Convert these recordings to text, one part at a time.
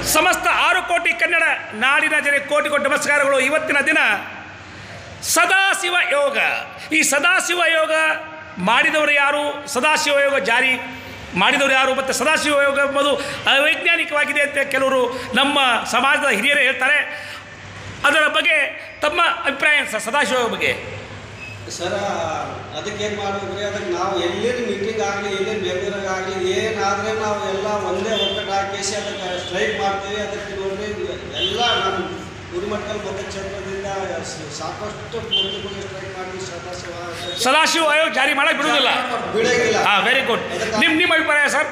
ಸಮಸ್ತ 6 ಕೋಟಿ ಕನ್ನಡ ನಾಡಿನ ಜನರಿಗೆ ಕೋಟಿ ಕೋಟಿ ನಮಸ್ಕಾರಗಳು. ಇವತ್ತಿನ ದಿನ ಸದಾಶಿವ ಯೋಗ. ಈ ಸದಾಶಿವ ಯೋಗ ಮಾಡಿದವರು ಯಾರು, ಸದಾಶಿವ ಯೋಗ ಜಾರಿ ಮಾಡಿದವರು ಯಾರು, ಮತ್ತು ಸದಾಶಿವ ಯೋಗ ಎಂಬುದು ಅವೈಜ್ಞಾನಿಕವಾಗಿದೆ ಅಂತ ಕೆಲವರು ನಮ್ಮ ಸಮಾಜದ ಹಿರಿಯರು ಹೇಳ್ತಾರೆ. ಅದರ ಬಗ್ಗೆ ತಮ್ಮ ಅಭಿಪ್ರಾಯ ಸರ್, ಸದಾಶಿವ ಬಗ್ಗೆ ಸರ್? ಅದಕ್ಕೇನು ಮಾಡಬೇಕ್ರಿ? ಅದಕ್ಕೆ ನಾವು ಎಲ್ಲಿನ ಮೀಟಿಂಗ್ ಆಗಲಿ, ಎಲ್ಲಿನ ಬೆಂಗಳೂರಾಗಲಿ ಏನಾದರೆ ನಾವು ಎಲ್ಲ ಒಂದೇ ಒಕ್ಕಟ್ಟು ಹಾಕಿಸಿ ಅದಕ್ಕೆ ಸ್ಟ್ರೈಕ್ ಮಾಡ್ತೀವಿ. ಅದಕ್ಕೆ ನೋಡ್ರಿ ಎಲ್ಲ ನಮ್ಮ ಗುರುಮಠಕಲ್ ಮತಕ್ಷೇತ್ರದಿಂದ ಸಾಕಷ್ಟು ಪೂರ್ತಿಗಳು ಸ್ಟ್ರೈಕ್ ಮಾಡಿ ಸದಾಶಿವ ಆಯೋಗ ಜಾರಿ ಮಾಡಕ್ಕೆ ಬಿಡೋದಿಲ್ಲ. ಹಾಂ, ವೆರಿ ಗುಡ್. ನಿಮ್ಮ ಅಭಿಪ್ರಾಯ ಸರ್?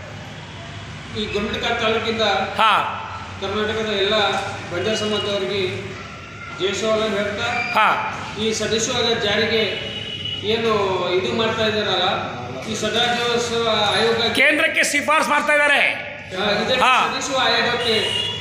ಈ ಗುರುಮಠಕಲ್ ತಾಲೂಕಿಂದ ಕರ್ನಾಟಕದ ಎಲ್ಲ ಬಂಜಾರ ಸಮಾಜದವರಿಗೆ ಜಯಶೋಲ ಹೇಳ್ತಾ ಈ ಸದಸ್ಯ ಜಾರಿಗೆ ಏನು ಇದು ಮಾಡ್ತಾ ಇದ್ದಾರಲ್ಲ, ಈ ಸದಾಶಿವ ಆಯೋಗ ಕೇಂದ್ರಕ್ಕೆ ಶಿಫಾರಸು ಮಾಡ್ತಾ ಇದ್ದಾರೆ. ಸದಸ್ಯ ಆಯೋಗಕ್ಕೆ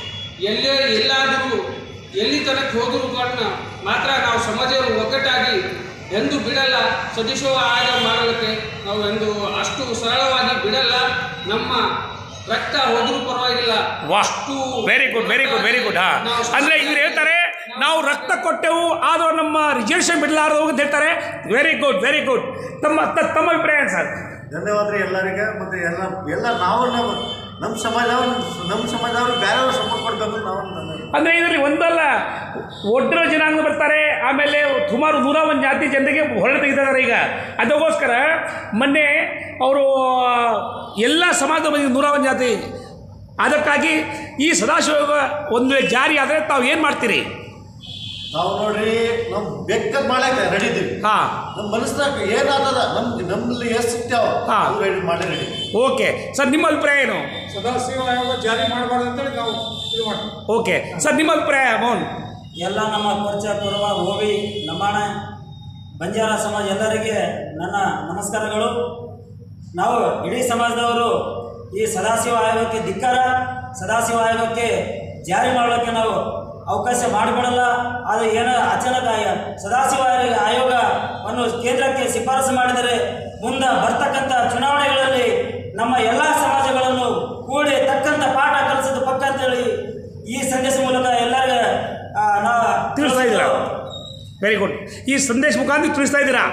ಎಲ್ಲಾದರೂ ಎಲ್ಲಿ ತನಕ ಹೋದರೂ ಮಾತ್ರ ನಾವು ಸಮಾಜವನ್ನು ಒಗ್ಗಟ್ಟಾಗಿ ಎಂದು ಬಿಡಲ್ಲ. ಸದಸ್ಯ ಆಯೋಗ ಮಾಡಲಿಕ್ಕೆ ನಾವು ಎಂದು ಅಷ್ಟು ಸರಳವಾಗಿ ಬಿಡಲ್ಲ. ನಮ್ಮ ರಕ್ತ ಹೋದ್ರೂ ಪರವಾಗಿಲ್ಲ. ಅಷ್ಟು very good, very good, very good. ಅಂದರೆ ಇವ್ರು ಹೇಳ್ತಾರೆ ನಾವು ರಕ್ತ ಕೊಟ್ಟೆವು ಆದರೂ ನಮ್ಮ ರಿಸರ್ವೇಷನ್ ಬಿಡಲಾರದು ಅಂತ ಹೇಳ್ತಾರೆ. Very good, very good. ತಮ್ಮ ಅಭಿಪ್ರಾಯ ಸರ್? ಧನ್ಯವಾದ ರೀ ಎಲ್ಲರಿಗೆ. ಮತ್ತು ಎಲ್ಲ ನಾವು ನಮ್ಮ ಸಮಾಜದವರು ಬೇರೆಯವರು ಸಪೋರ್ಟ್ ಕೊಡಬೇಕು. ನಾವು ಅಂದರೆ ಇದರಲ್ಲಿ ಒಂದಲ್ಲ, ಒಡ್ರ ಜನಾಂಗ ಬರ್ತಾರೆ, ಆಮೇಲೆ ಸುಮಾರು 101 ಜಾತಿ ಜನರಿಗೆ ಹೊರಡೆ ತೆಗಿತಾರೆ ಈಗ. ಅದಕ್ಕೋಸ್ಕರ ಮೊನ್ನೆ ಅವರು ಎಲ್ಲ ಸಮಾಜದ ಬಗ್ಗೆ 101 ಜಾತಿ, ಅದಕ್ಕಾಗಿ ಈ ಸದಾಶಿವ ಒಂದು ವೇಳೆ ಜಾರಿ ಆದರೆ ತಾವು ಏನು ಮಾಡ್ತೀರಿ? ನಾವು ನೋಡ್ರಿ ನಮ್ಮ ಬೇಕಾದ ಮಾಡಕ್ಕೆ ರೆಡಿ ಇದ್ದೀವಿ. ನಮ್ಮ ಮನಸ್ಸಿನಾಗ ಏನಾದ ನಮ್ಮಲ್ಲಿ ಎಷ್ಟು ಸಿಗ್ತಾವ ಮಾಡಿ ರೆಡಿ. ಓಕೆ ಸರ್, ನಿಮ್ಮ ಅಭಿಪ್ರಾಯ ಏನು? ಸದಾಶಿವ ಆಯೋಗ ಜಾರಿ ಮಾಡಬಾರ್ದು ಅಂತೇಳಿ ನಾವು ಇದು ಮಾಡ್ತೀವಿ. ಓಕೆ ಸರ್, ನಿಮ್ಮ ಅಭಿಪ್ರಾಯ? ಮೋಹನ್? ಎಲ್ಲ ನಮ್ಮ ಪರಿಚಯ ಪೂರ್ವ ಓವಿ ಲಂಬಾಣ ಬಂಜಾರ ಸಮಾಜ ಎಲ್ಲರಿಗೆ ನನ್ನ ನಮಸ್ಕಾರಗಳು. ನಾವು ಇಡೀ ಸಮಾಜದವರು ಈ ಸದಾಶಿವ ಆಯೋಗಕ್ಕೆ ಧಿಕ್ಕಾರ, ಸದಾಶಿವ ಆಯೋಗಕ್ಕೆ ಜಾರಿ ಮಾಡೋಕ್ಕೆ ನಾವು ಅವಕಾಶ ಮಾಡಿಕೊಡಲ್ಲ. ಅದು ಏನೋ ಅಚಾನಕ ಸದಾಶಿವ ಆಯೋಗವನ್ನು ಕೇಂದ್ರಕ್ಕೆ ಶಿಫಾರಸು ಮಾಡಿದರೆ ಮುಂದೆ ಬರ್ತಕ್ಕಂಥ ಚುನಾವಣೆಗಳಲ್ಲಿ ನಮ್ಮ ಎಲ್ಲ ಸಮಾಜಗಳನ್ನು ಕೂಡಿ ತಕ್ಕಂಥ ಪಾಠ ಕಲಿಸೋದು ಪಕ್ಕ ಅಂತೇಳಿ ಈ ಸಂದೇಶ ಮೂಲಕ ಎಲ್ಲರಿಗೂ ನಾವು ತಿಳಿಸ್ತಾ ಇದ್ದೀರಾ. Very good. ಈ ಸಂದೇಶ ಮುಖಾಂತರ ತಿಳಿಸ್ತಾ ಇದ್ದೀರಾ?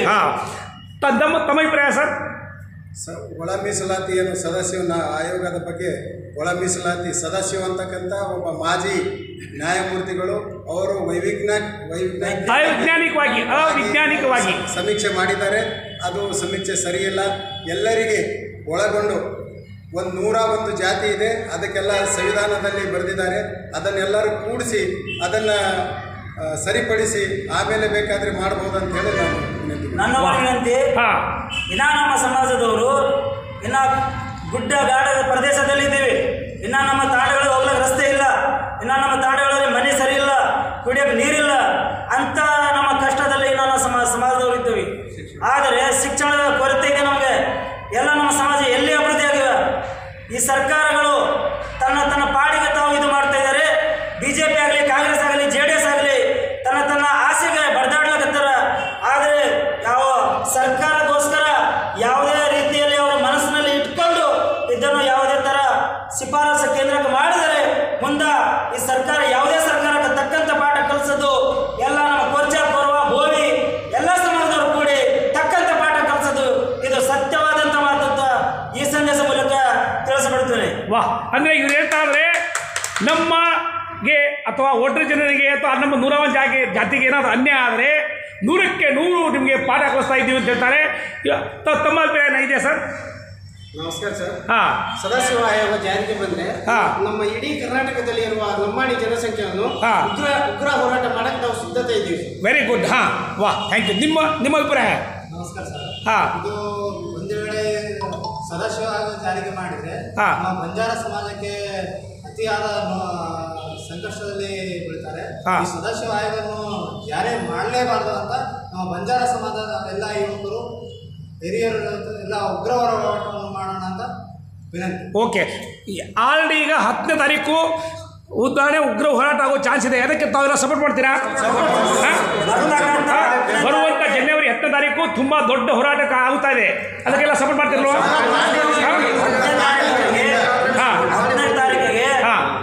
ತಮ್ಮ ಅಭಿಪ್ರಾಯ ಸರ್? ಒಳ ಮೀಸಲಾತಿ ಏನು ಸದಾಶಿವ ಆಯೋಗದ ಬಗ್ಗೆ, ಒಳ ಮೀಸಲಾತಿ ಸದಾಶಿವ ಅಂತಕ್ಕಂಥ ಒಬ್ಬ ಮಾಜಿ ನ್ಯಾಯಮೂರ್ತಿಗಳು ಅವರು ಅವೈಜ್ಞಾನಿಕವಾಗಿ ಸಮೀಕ್ಷೆ ಮಾಡಿದ್ದಾರೆ. ಅದು ಸಮೀಕ್ಷೆ ಸರಿಯಿಲ್ಲ. ಎಲ್ಲರಿಗೆ ಒಳಗೊಂಡು 101 ಜಾತಿ ಇದೆ, ಅದಕ್ಕೆಲ್ಲ ಸಂವಿಧಾನದಲ್ಲಿ ಬರೆದಿದ್ದಾರೆ. ಅದನ್ನೆಲ್ಲರೂ ಕೂಡಿಸಿ ಅದನ್ನು ಸರಿಪಡಿಸಿ ಆಮೇಲೆ ಬೇಕಾದರೆ ಮಾಡ್ಬೋದು ಅಂತ ಹೇಳಿ ನನ್ನ ವಿನಂತಿ. ಇನ್ನ ನಮ್ಮ ಸಮಾಜದವರು ಇನ್ನ ಗುಡ್ಡ ಗಾಡದ ಪ್ರದೇಶದಲ್ಲಿದ್ದೀವಿ. ಇನ್ನ ನಮ್ಮ ತಾಂಡಗಳಿಗೆ ಹೋಗ್ಲಿಕ್ಕೆ ರಸ್ತೆ ಇಲ್ಲ, ಇನ್ನ ನಮ್ಮ ತಾಂಡಗಳಲ್ಲಿ ಮನೆ ಸರಿ ಇಲ್ಲ, ಕುಡಿಯೋಕೆ ನೀರಿಲ್ಲ ಅಂತ ನಮ್ಮ ಕಷ್ಟದಲ್ಲಿ ಇನ್ನ ಸಮಾಜದವರು ಇದ್ದೀವಿ. ಆದರೆ ಶಿಕ್ಷಣದ ಕೊರತೆ ಇದೆ ನಮಗೆ. ಎಲ್ಲ ನಮ್ಮ ಸಮಾಜ ಎಲ್ಲಿ ಅಭಿವೃದ್ಧಿ ಆಗಿವೆ? ಈ ಸರ್ಕಾರಗಳು ತನ್ನ ಪಾಡಿಗೆ ತಾವು ಇದು ಮಾಡ್ತಾ ಇದ್ದಾರೆ. BJP ಆಗಲಿ, ಕಾಂಗ್ರೆಸ್ ಆಗಲಿ, JDS ಆಗಲಿ ತನ್ನ ಆಸೆಗೆ ಬಡ್ದಾಡ್ಲಕತ್ತಾರ. ಆದರೆ ಯಾವ ಸರ್ಕಾರಗೋಸ್ಕರ ಯಾವುದೇ ರೀತಿಯಲ್ಲಿ ಅವರ ಮನಸ್ಸಿನಲ್ಲಿ ಇಟ್ಕೊಂಡು ಇದನ್ನು ಯಾವುದೇ ಥರ ಶಿಫಾರಸು ಕೇಂದ್ರಕ್ಕೆ ಮಾಡಿದರೆ ಮುಂದೆ ಈ ಸರ್ಕಾರ ಯಾವುದೇ ಸರ್ಕಾರಕ್ಕೆ ತಕ್ಕಂಥ ಪಾಠ ಕಲಿಸೋದು ಎಲ್ಲ ನಮ್ಮ ಕೊರ್ಚ ಪೂರ್ವ ಬೋವಿ ಎಲ್ಲ ಸಮಾಜದವರು ಕೂಡಿ ತಕ್ಕಂಥ ಪಾಠ ಕಲಿಸೋದು ಇದು ಸತ್ಯವಾದಂಥ ಮಾತಂತ ಈ ಸಂದೇಶ ಮೂಲಕ ತಿಳಿಸ್ಬಿಡ್ತೇನೆ. ವಾಹ್. ಅಂದರೆ ಇವ್ರು ಹೇಳ್ತಾ ಇದ್ರೆ ನಮಗೆ ಅಥವಾ ಒಡ್ರ ಜನರಿಗೆ ಅಥವಾ ನಮ್ಮ 101 ಜಾತಿಗೆ ಏನಾದರೂ ಅನ್ಯಾಯ ಆದರೆ 100ಕ್ಕೆ 100 ನಿಮಗೆ ಪಾಠ ಕಲಿಸ್ತಾ ಇದ್ದೀವಿ ಅಂತ ಹೇಳ್ತಾರೆ. ತಮ್ಮ ಅಭಿಪ್ರಾಯ ಇದೆ ಸರ್? ನಮಸ್ಕಾರ ಸರ್. ಸದಾಶಿವ ಆಯೋಗ ಜಾರಿಗೆ ಬಂದರೆ ನಮ್ಮ ಇಡೀ ಕರ್ನಾಟಕದಲ್ಲಿ ಇರುವ ಲಂಬಾಣಿ ಜನಸಂಖ್ಯೆಯನ್ನು ಉಗ್ರ ಹೋರಾಟ ಮಾಡಕ್ಕೆ ನಾವು ಸಿದ್ಧತೆ ಇದ್ದೀವಿ. Very good. ವಾಹ್, ಥ್ಯಾಂಕ್ ಯು. ನಿಮ್ಮ ಅಭಿಪ್ರಾಯ? ನಮಸ್ಕಾರ ಸರ್. ಇದು ಒಂದು ವೇಳೆ ಸದಾಶಿವ ಆಯೋಗ ಜಾರಿಗೆ ಮಾಡಿದರೆ ನಮ್ಮ ಬಂಜಾರ ಸಮಾಜಕ್ಕೆ ಅತಿಯಾದ ಸಂಕಷ್ಟದಲ್ಲಿ ಬೀಳ್ತಾರೆ. ಈ ಸದಾಶಿವ ಆಯೋಗವನ್ನು ಜಾರಿ ಮಾಡಲೇಬಾರದು ಅಂತ ನಮ್ಮ ಬಂಜಾರ ಸಮಾಜದ ಎಲ್ಲ ಯುವಕರು ಹಿರಿಯರು ಎಲ್ಲ ಉಗ್ರ ಹೋರಾಟವನ್ನು ಮಾಡೋಣ ಅಂತ ವಿನಂತಿ. ಓಕೆ. ಆಲ್ರೆಡಿ ಈಗ 10ನೇ ತಾರೀಕು ಉದಾಹರಣೆ ಉಗ್ರ ಹೋರಾಟ ಆಗೋ ಚಾನ್ಸ್ ಇದೆ. ಅದಕ್ಕೆ ತಾವೆಲ್ಲ ಸಪೋರ್ಟ್ ಮಾಡ್ತೀರಾ? ಬರುವಂಥ ಜನವರಿ 10ನೇ ತಾರೀಕು ತುಂಬ ದೊಡ್ಡ ಹೋರಾಟ ಆಗುತ್ತಾ ಇದೆ, ಅದಕ್ಕೆಲ್ಲ ಸಪೋರ್ಟ್ ಮಾಡ್ತಿರಲ್ವಾ? 10ನೇ ತಾರೀಕಿಗೆ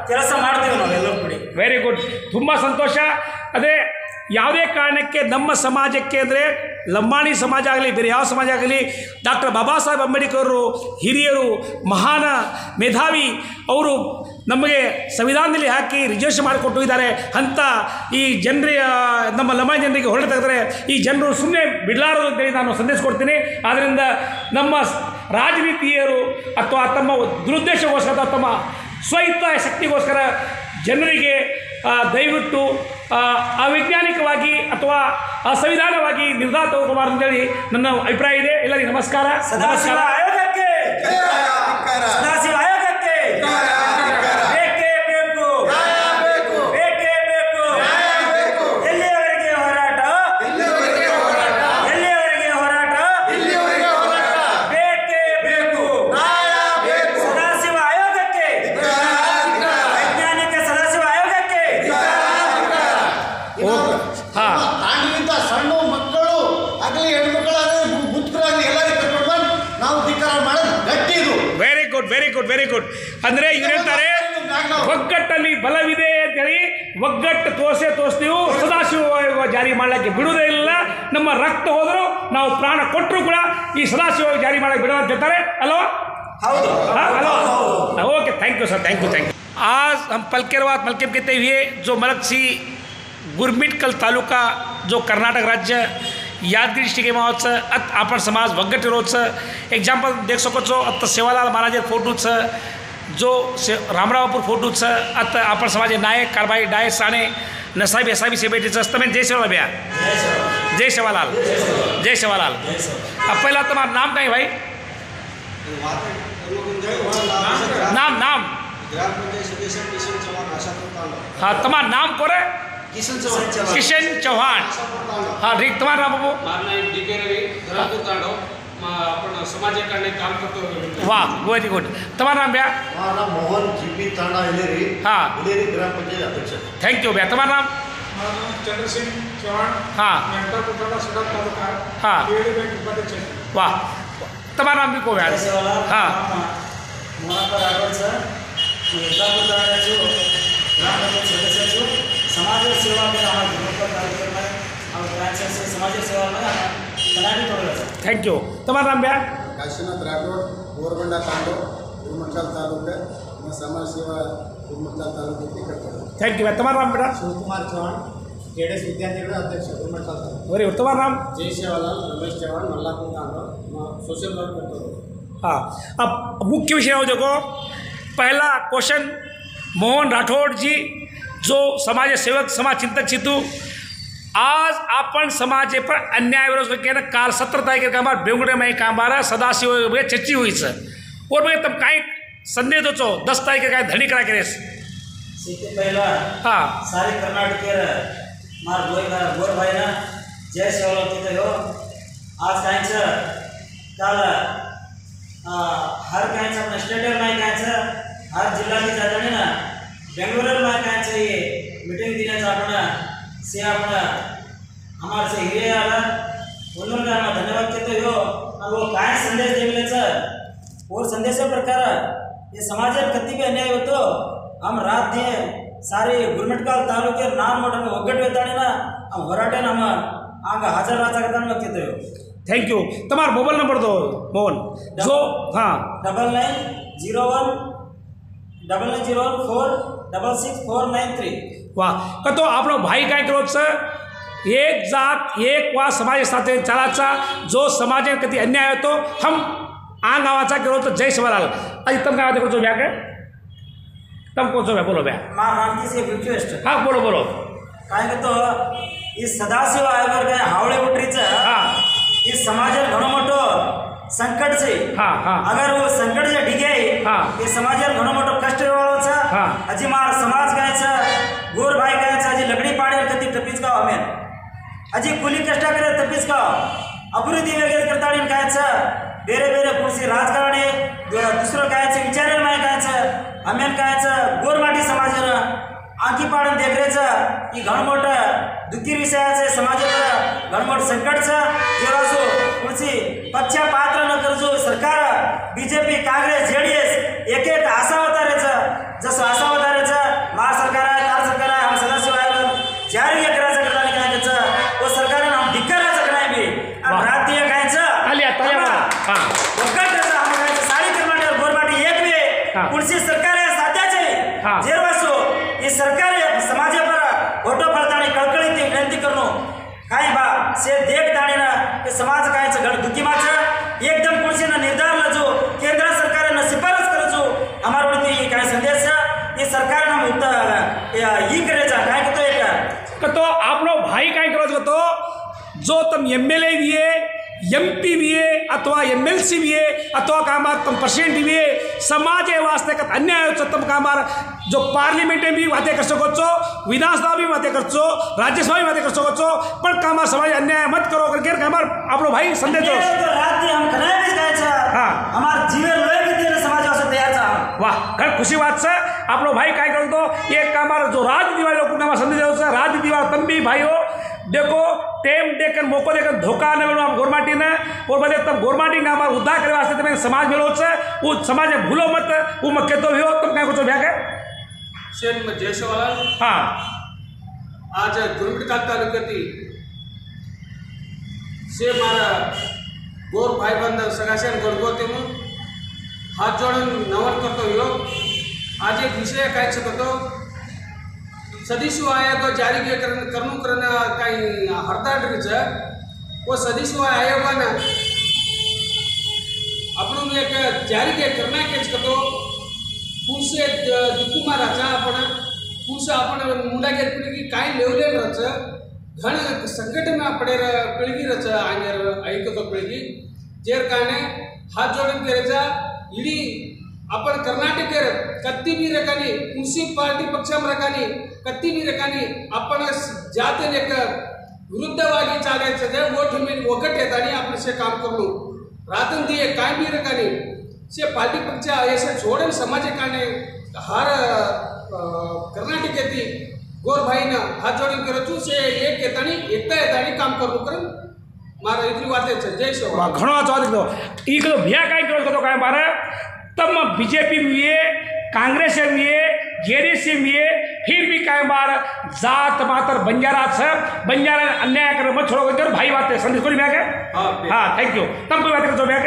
ಕೆಲಸ ಮಾಡ್ತೀವಿ ನಾವು ಎಲ್ಲರೂ ಕೂಡಿ. ವೆರಿ ಗುಡ್, ತುಂಬ ಸಂತೋಷ. ಅದೇ ಯಾವುದೇ ಕಾರಣಕ್ಕೆ ನಮ್ಮ ಸಮಾಜಕ್ಕೆ ಅಂದರೆ ಲಂಬಾಣಿ ಸಮಾಜ ಆಗಲಿ ಬೇರೆ ಯಾವ ಸಮಾಜ ಆಗಲಿ ಡಾಕ್ಟರ್ ಬಾಬಾ ಸಾಹೇಬ್ ಅಂಬೇಡ್ಕರ್ ಹಿರಿಯರು, ಮಹಾನ ಮೇಧಾವಿ, ಅವರು ನಮಗೆ ಸಂವಿಧಾನದಲ್ಲಿ ಹಾಕಿ ರಿಸರ್ವೇಷನ್ ಮಾಡಿಕೊಟ್ಟಿದ್ದಾರೆ ಅಂತ ಈ ಜನರಿಗೆ ನಮ್ಮ ಲಂಬಾಣಿ ಜನರಿಗೆ ಹೊರಟು ತೆಗೆದರೆ ಈ ಜನರು ಸುಮ್ಮನೆ ಬಿಡಲಾರದು ಅಂತೇಳಿ ನಾನು ಸಂದೇಶ ಕೊಡ್ತೀನಿ. ಆದ್ದರಿಂದ ನಮ್ಮ ರಾಜನೀತಿಯರು ಅಥವಾ ತಮ್ಮ ದುರುದ್ದೇಶಗೋಸ್ಕರ ತಮ್ಮ ಸ್ವಹಿತ ಶಕ್ತಿಗೋಸ್ಕರ ಜನರಿಗೆ ದಯವಿಟ್ಟು ಅವೈಜ್ಞಾನಿಕವಾಗಿ ಅಥವಾ ಅಸಂವಿಧಾನವಾಗಿ ನಿರ್ಧಾರ ತಗೋಬಾರ್ದು ಅಂತೇಳಿ ನನ್ನ ಅಭಿಪ್ರಾಯ ಇದೆ. ಎಲ್ಲರಿಗೂ ನಮಸ್ಕಾರ. ಸದಾಶಿವ ಆಯೋಗಕ್ಕೆ, ಸದಾಶಿವ ಆಯೋಗಕ್ಕೆ ಬೇಕೇ ಬೇಕು, ಬೇಕೇ ಬೇಕು. ಎಲ್ಲಿಯವರೆಗೆ ಹೋರಾಟ, ಎಲ್ಲಿಯವರೆಗೆ ಹೋರಾಟ, ಬೇಕೇ ಬೇಕು. ಸದಾಶಿವ ಆಯೋಗಕ್ಕೆ, ವೈಜ್ಞಾನಿಕ ಸದಾಶಿವ ಆಯೋಗಕ್ಕೆ. ಹಾಂ, ತಾಂಡಿನಿಂದ ಸಣ್ಣ ಮಕ್ಕಳು ಆಗಲಿ ಹೆಣ್ಮಕ್ಕಳಾಗಲಿ ಮುದುಕರಾಗಲಿ ಎಲ್ಲರಿಗೂ ಕರ್ಕೊಂಡು ಬಂದು ನಾವು ಧಿಕ್ಕಾರ ಮಾಡೋದು ಗಟ್ಟಿ ಇದು. Very good, very good, very good. ಅಂದರೆ ಇವ್ರು ಹೇಳ್ತಾರೆ ಒಗ್ಗಟ್ಟಲ್ಲಿ ಬಲವಿದೆ ಅಂತೇಳಿ ಒಗ್ಗಟ್ಟು ತೋರಿಸ್ತೀವಿ. ಸದಾಶಿವ ಆಯೋಗ ಜಾರಿ ಮಾಡಲಿಕ್ಕೆ ಬಿಡುವುದೇ ಇಲ್ಲ. ನಮ್ಮ ರಕ್ತ ಹೋದರೂ ನಾವು ಪ್ರಾಣ ಕೊಟ್ಟರು ಕೂಡ ಈ ಸದಾಶಿವ ಆಯೋಗ ಜಾರಿ ಮಾಡಕ್ಕೆ ಬಿಡೋದು ಅಂತ ಹೇಳ್ತಾರೆ ಅಲ್ವಾ? ಹೌದು. Hello, okay, thank you sir, thank you, thank you. आज हम पलकेरवाद मलकेम कहते हुए जो मलकसी गुरमिटकल तालुका जो कर्नाटक राज्य यादगिरी डिस्ट्रिक्ट मावचं आपण समाज वगट रोजचं एक्झाम्पल देख सकोचो. आता सेवालाल महाराज फोटोचं जो रामरावपूर फोटोचं आता आपण समाज नायक कारभाई डाय साणे नसाबी एसाबी सेबेटीचं असतं म्हणजे जय सेवालाल भैया, जय सेवालाल, जय सेवालाल. पहिला तुम्हारा नाम काय भाई? नाम नाम ग्राम पंचायत सदस्य किशन चौहान आशापुर तालुका. हाँ, तुम्हारा नाम कोरे? किशन चौहान. किशन चौहान. हाँ, ठीक. तुम्हारा नाम बाबू? माझं नाव DK रवी, धरमपूर तांडव. आपण समाजाकडे काम करतो. वाह, वेरी गुड. तुम्हारा नाम भैया? हमारा नाम मोहन GP तांडा हिलेरी. हाँ, हिलेरी ग्राम पंचायत अध्यक्ष. थैंक यू भैया. तुम्हारा नाम? चंद्रसिंह चौहान. हाँ, मेहता कुटाला सडा तालुका. हाँ. केडी बैंक उपाध्यक्ष. वाह. तुम्हारा नाम भी को भैया? हाँ, मोहनप्पा राठोड सर, मिर्जापूर तालुक्याचो ग्राम पंचायत सदस्याचो समाज सेवा में आम्हाला धर्मपूर तालुक्यामध्ये और ग्राम समाज सेवा में बनावी पडलं सर. Thank you. तुम्हारा नाम भैया? काशीनाथ राठोड, गोरबंडा तांडव, गुरमटकाल तालुका. मैं समाज सेवा गुरमटकाल तालुक्यात करतो. थैंक यू भैया. तुम्हारा नाम बेटा? शिवकुमार चौहान, केडेस विद्यार्थी अध्यक्ष गुरमटकाल तालुका. Very good. तुम्हारा नाम? जय सेवालाल रमेश चौहान, मल्लापुर तांडव. मैं सोशल वर्क करतो. हाँ, अब मुख्य विषय हो देखो. पहला क्वेश्चन मोहन राठौड़ जी जो समाज सेवक समाज चिंतक सिद्धू आज आपण समाज पर अन्याय विरोध के काल 17 तारीख कामार बेंगुडे में कामार सदाशिव चर्चा हुई और भाई तब काय संदेश दो 10 तारीख काय धनी करा के सीते पहला हाँ सारे कर्नाटक मार गोर भाई ना जय सेवालाल तिथे हो आज कायचं काल हर कायचं आपण स्टेडियम नाही कायचं हर जिल्ह्यात जाताना ना बेंगळुरू में कायचं ये मीटिंग दिनाचं आपण से आपण हमारे से हिरे आला उन्होंने का धन्यवाद कहते हो और वो काय संदेश देवलेचं और संदेशा प्रकार ये समाज कत्ती भी अन्याय होतो हम रात दे सारे गुरमिटकाल तालुके नाम मोठं ಒಗ್ಗಟ್ಟು वेताने ना हम होराटे हम आग हाजर राहता कहते हो. Thank you. तुम्हारा मोबाइल नंबर दो मोहन जो हाँ 9901466493. वाह का तो आपण भाई काय करो एक जात एक वा समाज साथे चालाचा जो समाज कधी अन्याय होतो हम आ गावाचा करो तो जय सेवालाल आज तम गावात करो ब्या काय तम को जो बोलो ब्या मां रामजी से रिक्वेस्ट हाँ बोलो बोलो काय तो ಈ ಸದಾಶಿವ ಆಯೋಗ हावळे उठरीचं हाँ इस समाज घणो मोठो संकट से हाँ हाँ अगर वो संकट जे ढिगे हाँ ये समाज घणो मोठो कष्ट वाळोचा हाँ अजी मार समाज गायचा गोर भाई गायचा अजी लकडी पाडे कती टपीच का हमें अजी कुली कष्ट करे तपीच का अभिवृद्धी वगैरे करताडीन गायचा ಬೇರೆ ಬೇರೆ ಕುರ್ಸಿ ರಾಜಕಾರಣಿ दुसरं गायचं विचारेल माय गायचं हमें गायचं गोरमाटी समाजानं आखी पाडून देखरेचं ही घणमोठं दुःखी विषयाचं समाजाला घणमोठं संकटचं जेव्हा पुढची पक्षा पात्र न करजो सरकार बीजेपी काँग्रेस JDS एक एक असा अवतारायचं जसं असा अवतारायचं पुढची सरकार साध्याच आहे जेरवासो हे सरकार समाजापर ओटो पडताना कळकळीत विनंती करणं काय बा से देख दाणीना हे समाज कायचं घड दुखीमाचं एकदम पुढचीनं निर्धार लजो केंद्र सरकारनं शिफारस करजो आम्हाला काय संदेश ये सरकार ना मुक्त ही करायचा काय करतोय तो आप लोग भाई काय करो तो जो तुम MLA भी है MP भी है अथवा MLC भी है अथवा कामार तुम प्रेसिडेंट भी है समाज वास्ते का अन्याय हो तुम कामार जो पार्लिमेंट में भी बातें कर सको विधानसभा भी बातें कर राज्यसभा भी बातें कर सको पर कामार समाज अन्याय मत करो करके कामार आप लोग भाई संदेश दो हम खनाय भी जायचा हमार जीवन लोय भी देने समाज वास्ते तयार छा वाह खर खुशी बात से आप लोग भाई काय करो तो एक कामार जो राजनीति वाले लोग नामा संदेश दो राजनीति वाला तुम भी भाई हो देखो टेम देकर मौको देकर धोखा न मिलो गोरमाटी ने और बदे तब गोरमाटी का हमारा उद्धार करे वास्ते तुम्हें समाज मिलो से वो समाज में भूलो मत वो मक्के तो भी हो तुम क्या कुछ भ्या के शेन जयशवाल हाँ आज गुरुमठा तालुक्याती से मारा गोर भाई बंद सगाशेन गोलगोते में हाथ जोड़न नवन करतो यो आज एक विषय काय शकतो सदस्य आयोग जारी करनु करना काही हरदाडरीच वो सदस्य आयोगानं आपण एक जारी करना केच करतो पुढचे दुकुमाराचा आपण पुढचं आपण मुंडागेर पिळगी काय लेवलेल रच घण संघटना पडेर पिळगी रच आंगेर ऐकतो पिळगी जेर काने हात जोडून करायचा इडी आपण कर्नाटक कत्ती भी रकानी म्युनिसिपालिटी पक्षम रकानी कत्ती भी रकानी आपण जाते लेक विरुद्धವಾಗಿ चालायचं वोट में वकट येतानी आपण से काम करू रातन दिए काय भी रकानी से पार्टी पक्ष ऐसे छोड़न समाज काने हार कर्नाटक येती गोर भाई ना हात जोडून करचू से एक येतानी एकता येतानी काम करू कर मारा इतनी बातें है जय शिव घणो आवाज दो ಈಗ ಭ್ಯಾ काय करो काय मारा तब बीजेपी में है कांग्रेस में है JDS में है फिर भी काय बार जात मातर बंजारा बंजारा अन्याय कर मत छोड़ो भाई बात है संदेश कोई क्या हाँ थैंक यू तब कोई बात कर क्या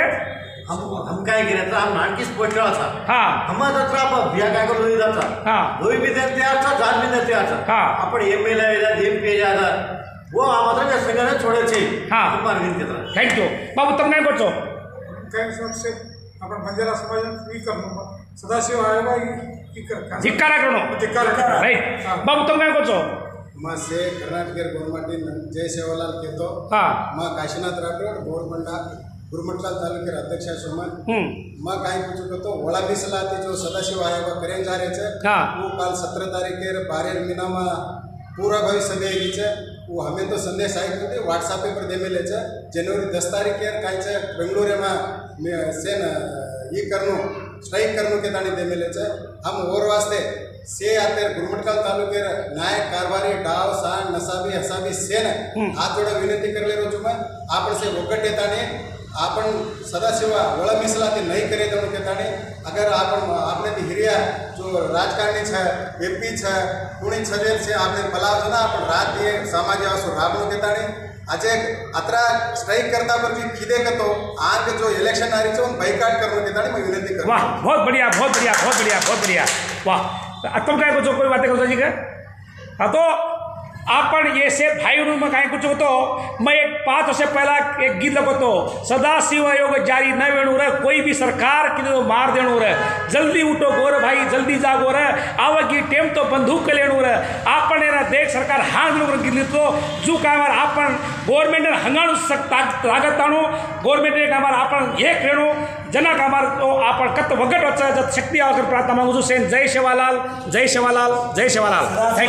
हम काय गिरायचं हम नाटकीच पोचला हाँ हमारा जत्रा भैया काय करो लोई जाता हाँ लोई भी देते आता जान भी देते आता हाँ अपन MLA MP जाता वो आमंत्रण के संघटन छोड़े छे हाँ तुम्हारे दिन के तरह थैंक यू बाबू तुम काय करছো काय से आपण बंजारा समाज ही करनो सदाशिव आयोग ही कर धिक्कारा करणो राइट बाबू तुम काय करছো मां से कर्नाटक गोरमाटी जय सेवालाल केतो हाँ मां काशीनाथ राठोड गोरबंडा गुरुमठला तालुके अध्यक्ष सुमन मां काय पूछो तो ओळा बिसलाती जो सदाशिव आयोग करें जा रहे छे वो कल 17 तारीख 12 महीना में पूरा भाई सभे लीचे वो हमें तो संदेश आई थे व्हाट्सएप पर दे मिले छे जनवरी 10 तारीख काय छे बेंगलुरु में सेन ये करनो स्ट्राइक करनो के तानी दे मिले छे हम और वास्ते से आते गुरुमठकाल तालुके नायक कारभारी डाव सान नसाबी हसाबी सेन हाथ जोड़ा विनंती कर ले रो मैं आपण से वकट येताने आपण सदाशिवा ओळा मिसलाती नहीं करे तो के ताने अगर आपण आपने हिरिया जो राजकारणी छे MP छे कुणी छदेल छे आपने पलाव जना आपण रात दिए समाज आसो राबणो के ताने आज अत्रा स्ट्राइक करता पर भी खिदे कतो आग जो इलेक्शन आ रही छे उन बाइकाट करनो के ताने मैं विनंती कर वाह बहुत बढ़िया बहुत बढ़िया बहुत बढ़िया बहुत बढ़िया वाह तुम क्या कुछ कोई बातें करो जी का हाँ तो आपण ये से भाई में कहीं कुछ तो मैं एक 5 वर्ष पहला एक गीत लगो तो सदाशिव आयोग जारी न वेणु रे कोई भी सरकार की तो मार देणु रे जल्दी उठो गोर भाई जल्दी जागो रे आवगी टेम तो बंदूक लेणु रे आपण एना देख सरकार हां लोग गिरली तो जो कामार आपण गवर्नमेंट हंगाणु लागताणु गवर्नमेंट ने कामार आपण एक रेणु जना कामार तो आपण कत वगट वचा जत शक्ति आकर प्रार्थना मांगू छु सेन जय सेवालाल जय सेवालाल जय सेवालाल थैंक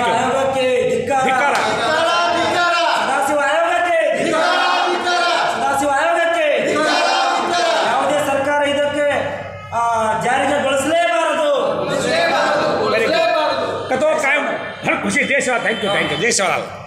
यू ಯಾವುದೇ ಸರ್ಕಾರ ಇದಕ್ಕೆ ಜಾರಿಗೆ ಬಳಸಲೇಬಾರದು ಕತೋ ಕಾಯಂ ಖುಷಿ ಜೈ ಸೇವಾ ಥ್ಯಾಂಕ್ ಯು ಜೈ ಸೇವಾಲಾಲ್